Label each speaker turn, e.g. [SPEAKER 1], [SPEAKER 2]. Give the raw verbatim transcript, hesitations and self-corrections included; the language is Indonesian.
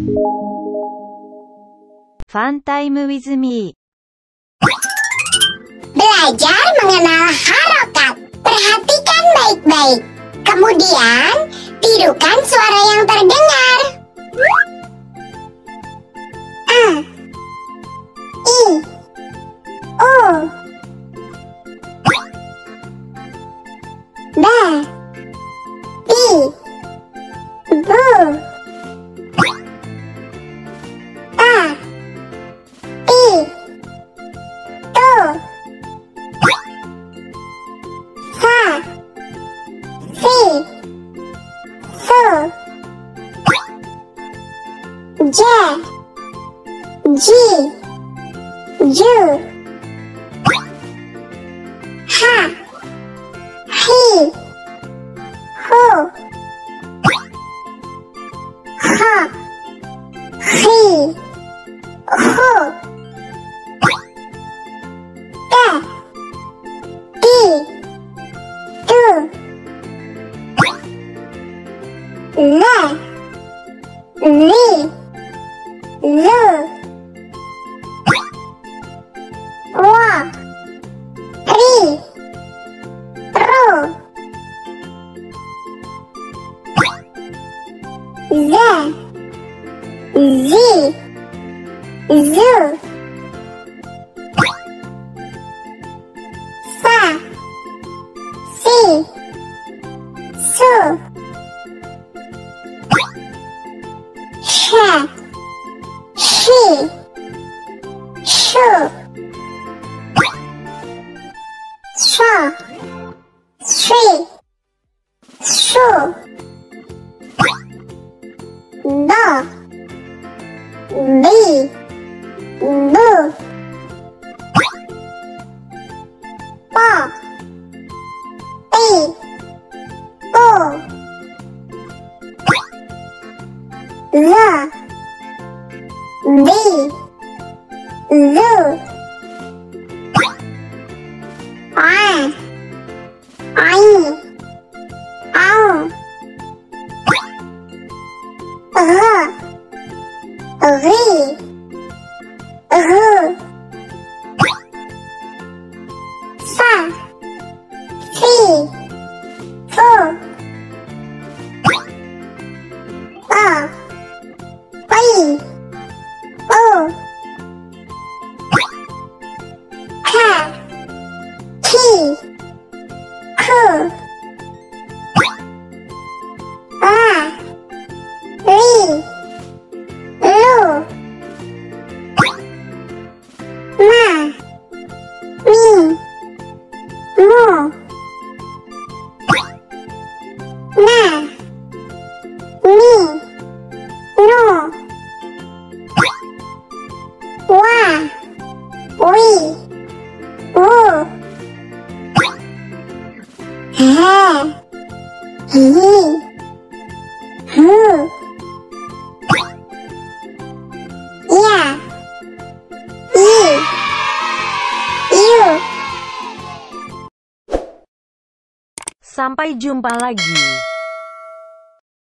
[SPEAKER 1] Fun time with me.
[SPEAKER 2] Belajar mengenal harokat. Perhatikan baik-baik. Kemudian, tirukan suara yang terdengar. A, I, U, B, I, Bu, A, I, Tu, Sa, Si, Su, Je, Ji, Ju, Ha, Hi, Hu, Ha, Hi, Hu, Te, Ti, Tu, Le, Li, Lu, Wa, Ri, Ru, Ze, Zi, Zu, Sa, Si, Su, She, Shi, Shu, Sha, Shri, Shu, Da, Bi, Bu, Pa, Pi, Pu, La, Di, Lu, A, Ai, Au, G, Ri, Ru, Fa, Fi, Fu, Ba, Pi, U, Ka, Ki, Ku, La, Li, Lu, Ma, Mi, Mu, Na, Ni, Nu, Wa, Wi, Wu, He, Hi, Hu, Ya, I, Yu.
[SPEAKER 1] Sampai jumpa lagi.